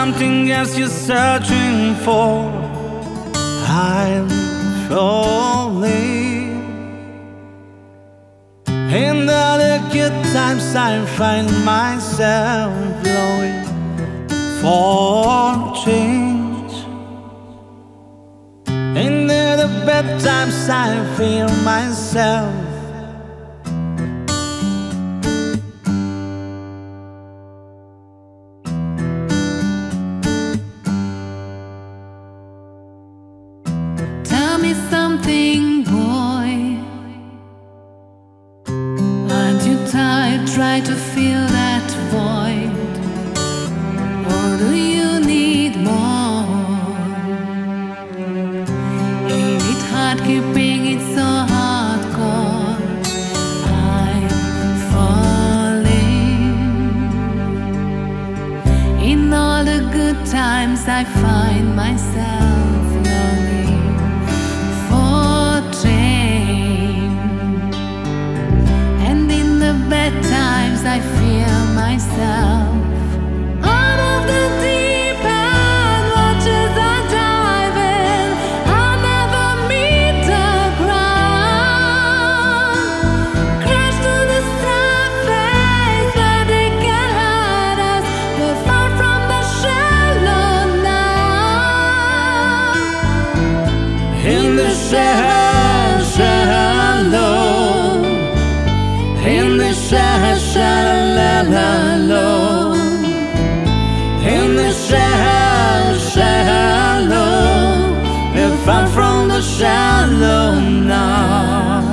something else you're searching for. I'm falling. In all the good times I find myself longing for change. In all the bad times I feel myself. Tell me something, boy. Aren't you tired? Try to fill that void. Or do you need more? Ain't it hard keeping it so hardcore? I'm falling. In all the good times I find myself longing for change, and in the bad times I feel myself out of the deep end. Watches are diving, I'll never meet the ground. Crash to the surface where they can hurt us. We're far from the shallow now. In the shallow, in the shallow, in the shallow, we're far from the shallow now.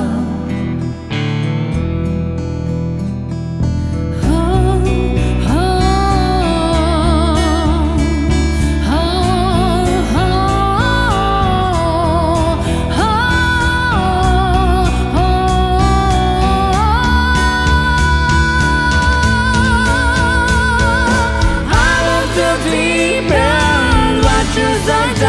Deep end, watches are